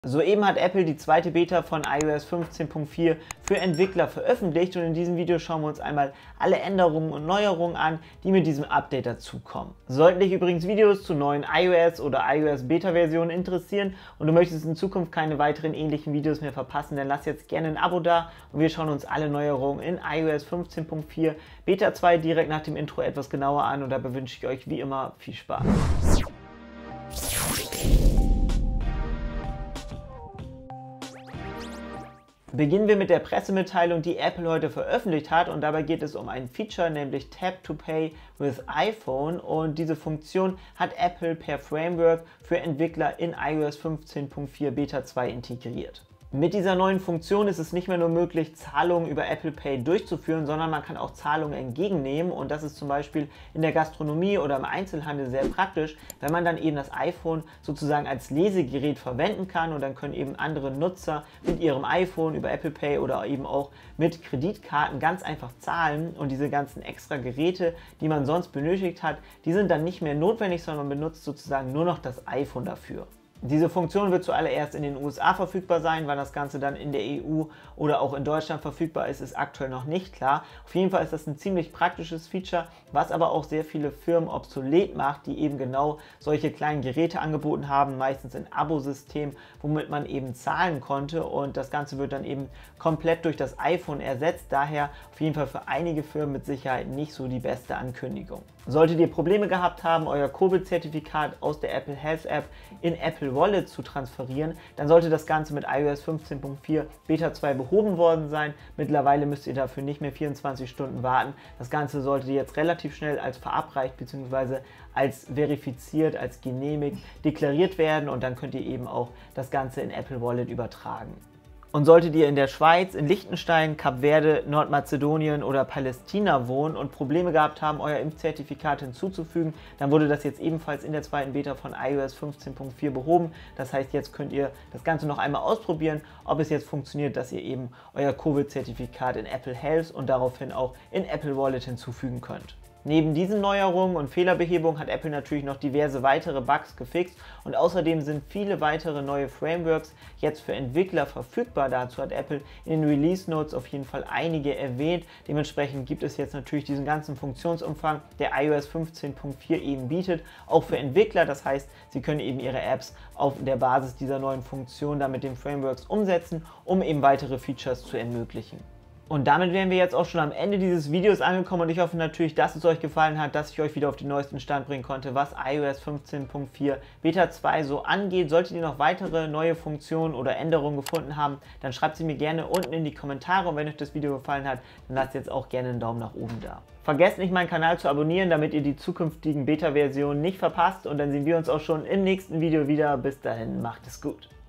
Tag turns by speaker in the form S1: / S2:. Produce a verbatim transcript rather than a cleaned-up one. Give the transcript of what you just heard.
S1: Soeben hat Apple die zweite Beta von i O S fünfzehn Punkt vier für Entwickler veröffentlicht und in diesem Video schauen wir uns einmal alle Änderungen und Neuerungen an, die mit diesem Update dazukommen. Sollten dich übrigens Videos zu neuen iOS oder iOS Beta-Versionen interessieren und du möchtest in Zukunft keine weiteren ähnlichen Videos mehr verpassen, dann lass jetzt gerne ein Abo da und wir schauen uns alle Neuerungen in i O S fünfzehn Punkt vier Beta zwei direkt nach dem Intro etwas genauer an und dabei wünsche ich euch wie immer viel Spaß. Beginnen wir mit der Pressemitteilung, die Apple heute veröffentlicht hat, und dabei geht es um ein Feature, nämlich Tap to Pay with iPhone, und diese Funktion hat Apple per Framework für Entwickler in i O S fünfzehn Punkt vier Beta zwei integriert. Mit dieser neuen Funktion ist es nicht mehr nur möglich, Zahlungen über Apple Pay durchzuführen, sondern man kann auch Zahlungen entgegennehmen, und das ist zum Beispiel in der Gastronomie oder im Einzelhandel sehr praktisch, wenn man dann eben das iPhone sozusagen als Lesegerät verwenden kann, und dann können eben andere Nutzer mit ihrem iPhone über Apple Pay oder eben auch mit Kreditkarten ganz einfach zahlen, und diese ganzen extra Geräte, die man sonst benötigt hat, die sind dann nicht mehr notwendig, sondern man benutzt sozusagen nur noch das iPhone dafür. Diese Funktion wird zuallererst in den U S A verfügbar sein, wann das Ganze dann in der E U oder auch in Deutschland verfügbar ist, ist aktuell noch nicht klar. Auf jeden Fall ist das ein ziemlich praktisches Feature, was aber auch sehr viele Firmen obsolet macht, die eben genau solche kleinen Geräte angeboten haben, meistens in Abo-System, womit man eben zahlen konnte, und das Ganze wird dann eben komplett durch das iPhone ersetzt. Daher auf jeden Fall für einige Firmen mit Sicherheit nicht so die beste Ankündigung. Solltet ihr Probleme gehabt haben, euer Covid-Zertifikat aus der Apple Health App in Apple Wallet zu transferieren, dann sollte das Ganze mit i O S fünfzehn Punkt vier Beta zwei behoben worden sein. Mittlerweile müsst ihr dafür nicht mehr vierundzwanzig Stunden warten. Das Ganze sollte jetzt relativ schnell als verabreicht bzw. als verifiziert, als genehmigt deklariert werden, und dann könnt ihr eben auch das Ganze in Apple Wallet übertragen. Und solltet ihr in der Schweiz, in Liechtenstein, Kap Verde, Nordmazedonien oder Palästina wohnen und Probleme gehabt haben, euer Impfzertifikat hinzuzufügen, dann wurde das jetzt ebenfalls in der zweiten Beta von i O S fünfzehn Punkt vier behoben. Das heißt, jetzt könnt ihr das Ganze noch einmal ausprobieren, ob es jetzt funktioniert, dass ihr eben euer Covid-Zertifikat in Apple Health und daraufhin auch in Apple Wallet hinzufügen könnt. Neben diesen Neuerungen und Fehlerbehebungen hat Apple natürlich noch diverse weitere Bugs gefixt, und außerdem sind viele weitere neue Frameworks jetzt für Entwickler verfügbar. Dazu hat Apple in den Release Notes auf jeden Fall einige erwähnt. Dementsprechend gibt es jetzt natürlich diesen ganzen Funktionsumfang, der i O S fünfzehn Punkt vier eben bietet, auch für Entwickler. Das heißt, sie können eben ihre Apps auf der Basis dieser neuen Funktion dann mit den Frameworks umsetzen, um eben weitere Features zu ermöglichen. Und damit wären wir jetzt auch schon am Ende dieses Videos angekommen, und ich hoffe natürlich, dass es euch gefallen hat, dass ich euch wieder auf den neuesten Stand bringen konnte, was i O S fünfzehn Punkt vier Beta zwei so angeht. Solltet ihr noch weitere neue Funktionen oder Änderungen gefunden haben, dann schreibt sie mir gerne unten in die Kommentare, und wenn euch das Video gefallen hat, dann lasst jetzt auch gerne einen Daumen nach oben da. Vergesst nicht, meinen Kanal zu abonnieren, damit ihr die zukünftigen Beta-Versionen nicht verpasst, und dann sehen wir uns auch schon im nächsten Video wieder. Bis dahin, macht es gut.